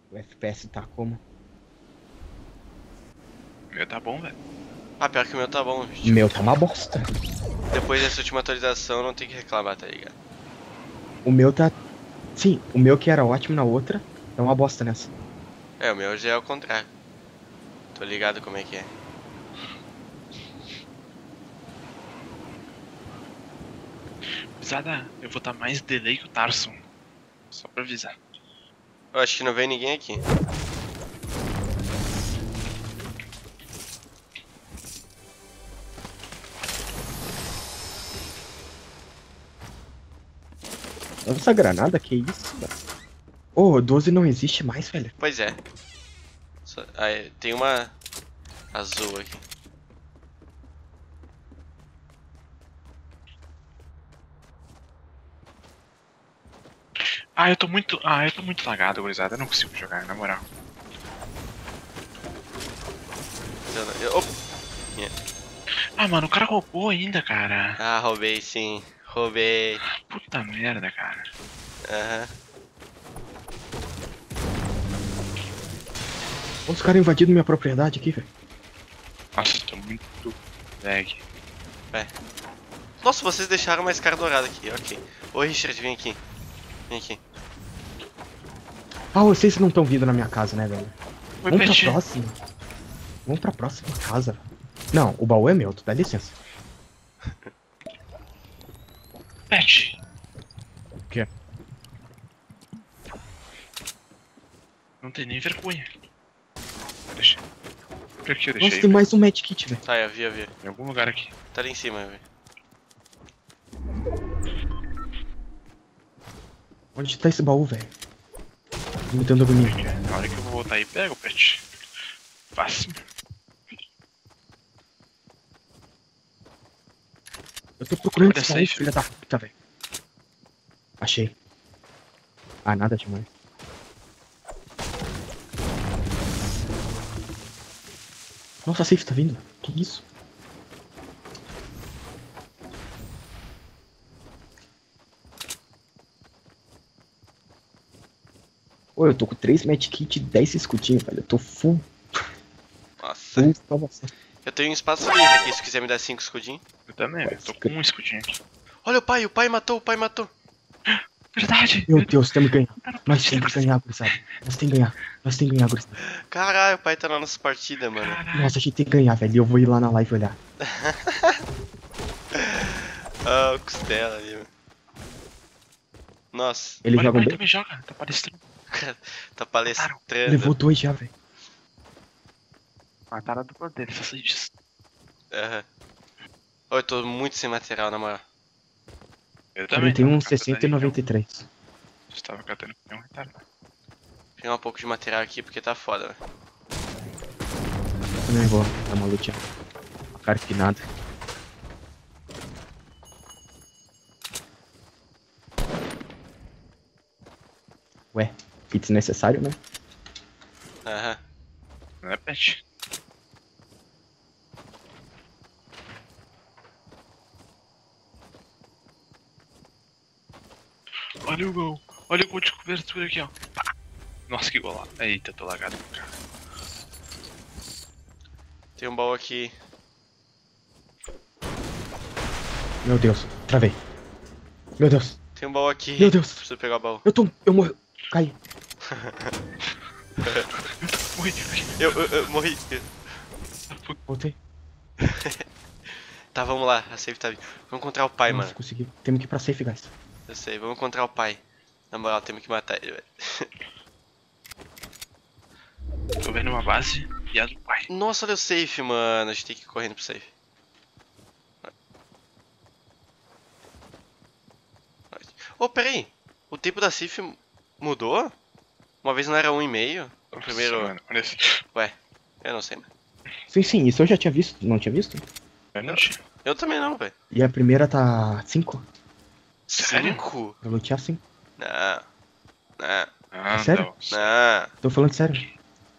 O FPS tá como? O meu tá bom, velho. Ah, pior que o meu tá bom. O Tipo, meu tá uma bosta. depois dessa última atualização, não tem que reclamar, tá ligado? O meu tá. Sim, o meu que era ótimo na outra, é uma bosta nessa. É, o meu já é o contrário. Tô ligado como é que é. Pisada, eu vou dar mais delay que o Tarson. Só pra avisar. Eu acho que não vem ninguém aqui. Essa granada, que isso, mano? Ô, 12 não existe mais, velho. Pois é. Aí, tem uma azul aqui. Eu tô muito lagado, gurizada. Eu não consigo jogar, na moral. Opa! Ah, mano, o cara roubou ainda, cara. Ah, roubei sim. Roubei. Puta merda, cara. Aham. Os caras invadindo minha propriedade aqui, velho. Nossa, tô muito lag. Vai. Nossa, vocês deixaram uma escara dourada aqui, ok. Ô Richard, vem aqui. Vem aqui. Ah, vocês não estão vindo na minha casa, né, velho? Oi, Vamos pra Pet. próxima. Vamos pra próxima casa. Não, o baú é meu, tu dá licença. Pet. O quê? Não tem nem vergonha. Deixa. Por que eu Nossa, deixei? tem mais um medkit, velho. Tá, eu vi, eu vi. Em algum lugar aqui. Tá ali em cima, eu vi. Onde tá esse baú, velho? Me dando agonia. Na hora que eu vou voltar aí, pega o Pet. Fácil. Eu tô procurando Olha esse essa baú, aí, filha da puta, velho. Achei. Ah, nada demais. Nossa, a safe tá vindo. Que isso? Ô, eu tô com 3 medkit e 10 escudinhos, velho. Eu tô full, Nossa. full salvação. Eu tenho um espaço livre aqui, se quiser me dar 5 escudinhos. Eu também, velho. Tô com um escudinho aqui. Olha o pai matou, o pai matou. Verdade! Meu Deus, temos que ganhar. Nós temos que ganhar, gurizada. Nós temos que ganhar. Nós temos que ganhar, gurizada. Caralho, o pai tá na nossa partida, mano. Caralho. Nossa, a gente tem que ganhar, velho. E eu vou ir lá na live olhar. Ah, o costela ali, mano. Nossa, Eles Olha, o jogam pai bem? também joga. Tá palestrando. tá palestrando. Levou 2 já, velho. Mataram a dupla dele, só sei disso. Aham. Ô, eu tô muito sem material, na moral. Eu Também tem tava um catando 60 e 93. Estava catando um retardado. Vou pegar um pouco de material aqui porque tá foda, velho. Também vou dar uma luteada. Carpinada. Ué, kit desnecessário, né? Aham. Não é Pet? Olha o gol. Olha o gol de cobertura aqui, ó. Pá. Nossa, que golaço. Eita, tô lagado, cara. Tem um baú aqui. Meu Deus, travei. Meu Deus, Tem um baú aqui. Meu Deus. Preciso pegar o baú. eu morro. Caí. Ui, Eu morri. Voltei. Tá, vamos lá. A safe tá vindo. Vamos encontrar o pai, Nossa, mano. consegui. Temos que ir pra safe, guys. Eu sei, vamos encontrar o pai. Na moral, temos que matar ele, velho. tô vendo uma base e a do pai. Nossa, olha o safe, mano. A gente tem que ir correndo pro safe. Ô, pera aí. O tempo da safe mudou? Uma vez não era 1,5? O primeiro... Nossa, mano, olha esse. Ué, eu não sei, mano. Sim, sim, isso eu já tinha visto. Não tinha visto? Eu não tinha. Eu também não, velho. E a primeira tá 5? Sério? 5? Eu lutear 5. Não. Não. Ah, sério? não. Não. Tô falando sério.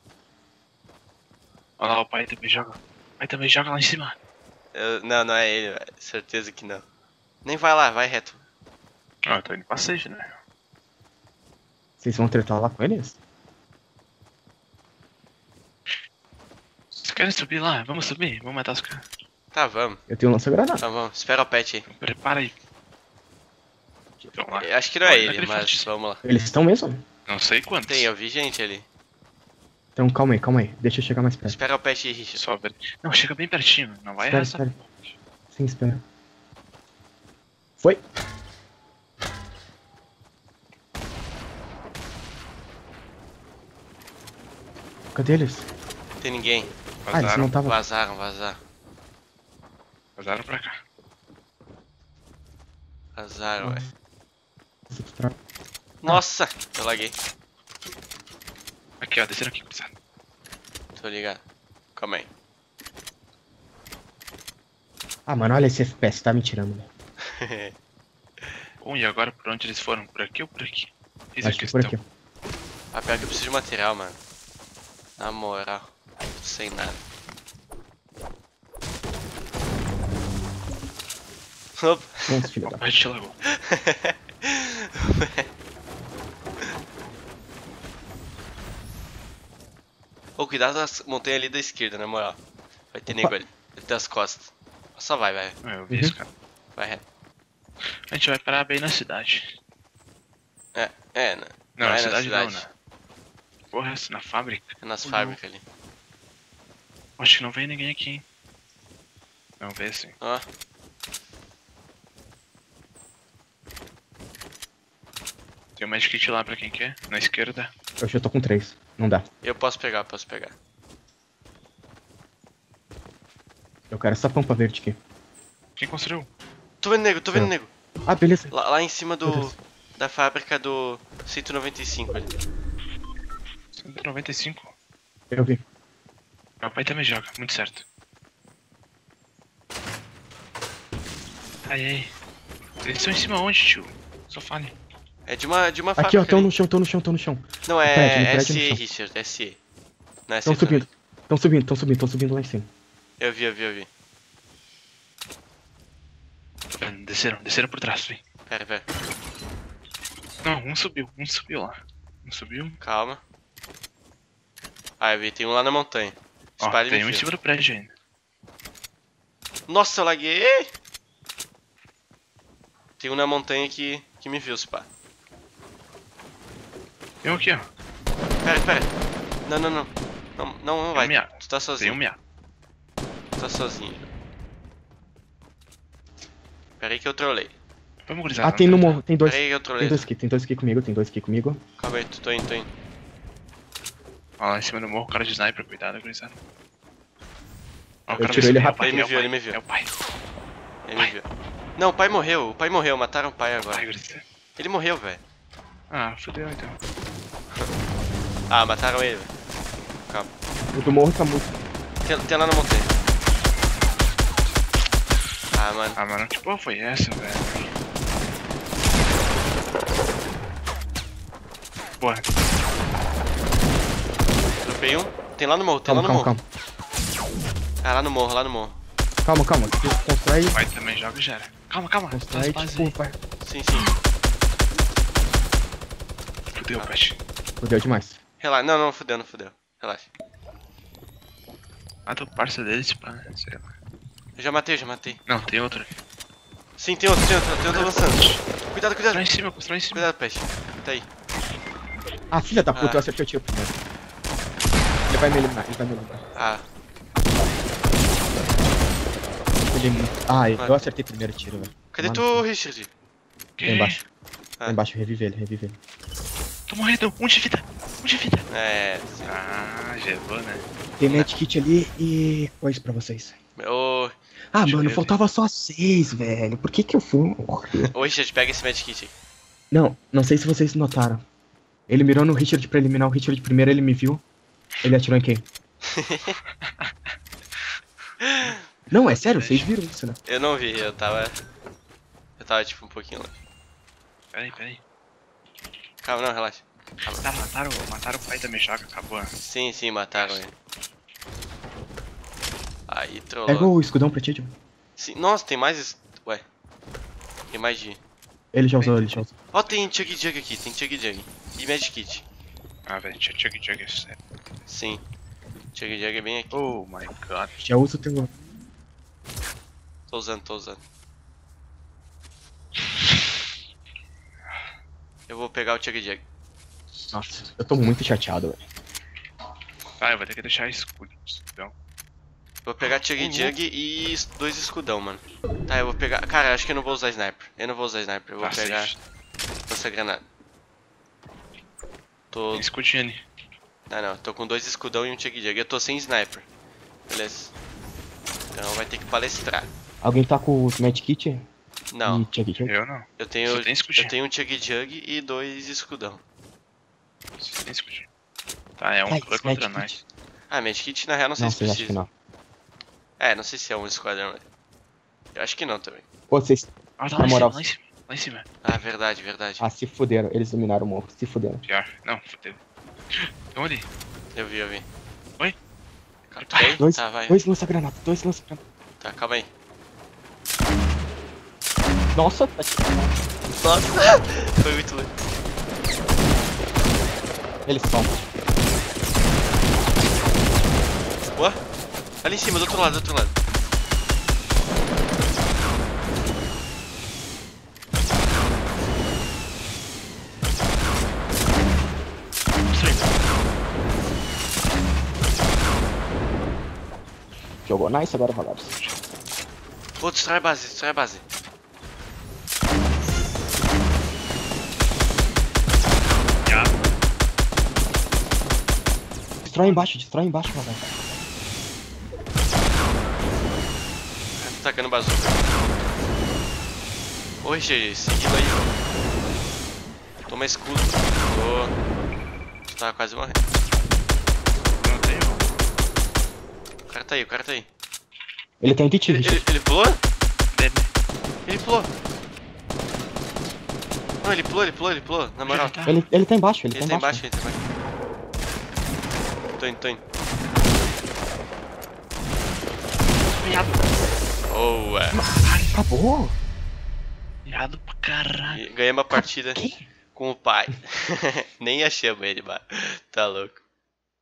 Olha lá, o pai também joga. O pai também joga lá em cima. Não, não é ele, velho. Certeza que não. Nem vai lá, vai reto. Ah, eu tô indo pra 6, né? Vocês vão tretar lá com eles? querem subir lá? Vamos subir? Vamos matar os caras. Tá, vamos. Eu tenho um lança-granada. Tá, vamos. Espera o pet aí. Prepara aí. Vamos lá. Eu acho que não é Olha, ele, naquele mas forte. vamos lá. Eles estão mesmo? Não sei quantos. Tem, eu vi gente ali. Então calma aí. Deixa eu chegar mais perto. Espera o pet aí, Richard. Só ver. Não, chega bem pertinho. Não vai Espera, arrasar. espera. Sim, espera. Foi. Cadê eles? Tem ninguém. Ah, eles Vazaram. não estavam. Vazaram. Vazaram pra cá. Vazaram, ué. Subtrato. Nossa, eu laguei. Aqui, ó. Desceram aqui, cruzado. Tô ligado. Calma aí. Ah, mano, olha esse FPS, tá me tirando, velho. Bom, e agora por onde eles foram? Por aqui ou por aqui? Isso é a Acho que por questão. aqui. Ah, pior que eu preciso de material, mano. Na moral. Sem nada. Opa. Nossa, filho da... Vai te lagou. Ô, cuidado das montanhas ali da esquerda, na moral. Vai ter Opa. nego ali. Das costas. Só vai. Eu vi isso, cara. Vai reto. A gente vai parar bem na cidade. Não. Não, Não na é na cidade cidade. não, né? Porra, essa na fábrica. É nas Ou fábricas ali. Acho que não veio ninguém aqui, hein? Não, veio sim. Ó. Tem um medkit lá pra quem quer, na esquerda. Eu já tô com 3. Não dá. Eu posso pegar. Eu quero essa pampa verde aqui. Quem construiu? Tô vendo nego. Ah, beleza. Lá em cima Meu Deus. da fábrica do 195 ali. 195. Eu vi. Meu pai também joga, muito certo. Ai. Eles estão em cima onde, tio? Só fale. É de uma fábrica. Aqui, ó, tão ali. no chão. Não, no é prédio no SE, chão. Richard, SE. Não é Estão SE, subindo. Estão subindo lá em cima. Eu vi. Tô vendo, desceram por trás, vem. Pera. Não, um subiu lá. Um subiu. Calma. Ah, eu vi, tem um lá na montanha. Ó, Espalhe tem me um em fio. cima do prédio ainda. Nossa, eu laguei! Tem um na montanha que me viu, Spa. Tem um aqui, ó. Pera. Não vai. um miá. Tu tá Tem sozinho. um miá. Tu tá sozinho. Pera aí que eu trolei. Vamos, gurizada. Ah, tem no morro. Tem dois. Pera aí que eu trolei. Tem dois aqui comigo. Calma aí, tô indo. Ó, lá em cima do morro, o cara de sniper, cuidado, gurizada. Ó, o Eu cara tiro vai ele subir, rápido. é o pai, Ele me viu. É o pai. Ele me viu. Não, o pai morreu. Mataram o pai Vai, agora. gurizada. Ele morreu, velho. Ah, fodeu então. Ah, mataram ele, velho. Calma. O do morro tá muito. Tem lá na montanha. Ah, mano. Ah, mano, que porra foi essa, velho? Boa. Dropei um. Tem lá no morro, Calma. Ah, lá no morro. Calma. Tu constrói. O pai também joga e já era. Calma. Constrói, tipo, vai. Sim. Fudeu, pet. Fudeu demais. Relaxa. Não, fudeu. Relaxa. Mata o parça deles, pá. Sei lá. Eu já matei. Não, tem outro aqui. Sim, tem outro avançando. Cuidado. Constrói em cima. Cuidado, peixe. Tá aí. Ah, filha da puta, Ah. eu acertei o tiro primeiro. Ele vai me eliminar. Ah, Ah, eu acertei o primeiro tiro, velho. cadê Mano, tu, Richard? Que? Lá embaixo. Ah. Lá embaixo, revive ele. Tô morrendo. Um de vida. É. Ah, gelou, né? Tem medkit ali e coisa pra vocês. Ô, Ah, Deixa eu mano, ver, faltava só 6, velho. Por que eu fui? Richard, pega esse medkit aí. Não sei se vocês notaram. Ele mirou no Richard pra eliminar o Richard primeiro, ele me viu. Ele atirou em quem? Não, é sério, vocês viram isso, né? Eu não vi, eu tava tipo um pouquinho longe. Peraí. Calma, não, relaxa. Tá, mataram o pai da Mejoca, acabou. Sim, mataram ele. Aí, Pega trollou. o escudão pra ti, Tio. Sim, nossa, tem mais... Ué. Tem mais de... Ele já usou. Ó, tem Chug Jug aqui, E medkit. Ah, velho, chug, é sério. Sim. Chug Jug é bem aqui. Oh my god. Já usa o teu. Tô usando. Eu vou pegar o Chug Jug. Nossa, eu tô muito chateado, velho. Ah, eu vou ter que deixar escudo. Então. Vou pegar Chug Jug e 2 escudão, mano. Tá, eu vou pegar... Cara, acho que eu não vou usar sniper. Eu vou Tá pegar safe. essa granada. Tô... Tem escudinho ali. Não, tô com 2 escudão e um Chug Jug. Eu tô sem sniper. Beleza. Então vai ter que palestrar. Alguém tá com o medkit? Não, E chug jug? Eu não. eu tenho... Só tem escudinho. Eu tenho um Chug Jug e 2 escudão. Só tem escudinho. Tá, é um Ai, clã contra medkit. nós. Ah, medkit na real não sei Não, se vocês acham que precisa. não. É, não sei se é um esquadrão. Eu acho que não também. Pô, vocês. Ah, tá Na lá em moral. cima, lá em cima. Lá em cima. Ah, verdade. Ah, se fuderam. Eles dominaram o morro. Se fuderam. Pior. Não, fodeu. Então ali. Eu vi. Oi? Capturei? Dois, Tá, vai. dois lança-granada. Dois lança-granada. Tá, calma aí. Nossa, tá Nossa, foi muito louco. Eles estão. Boa. Ali em cima, do outro lado. Jogou nice agora, Vagaros. Pô, destrói a base. Já. Destrói embaixo, Vagaros. Tá atacando bazuca. Ô, Richard, sigilo aí, ó. Toma escudo. Tu tava quase morrendo. Não tenho. O cara tá aí. Ele tem kit, Richard. Ele pulou? Dead. Ele pulou. Não, ele pulou, na moral. Tá. Ele tá embaixo, Ele tá embaixo. Tô indo. Viado. Boa. Acabou. Viado pra caralho. E ganhamos a partida Que? com o pai. Nem achamos ele, mano. Tá louco.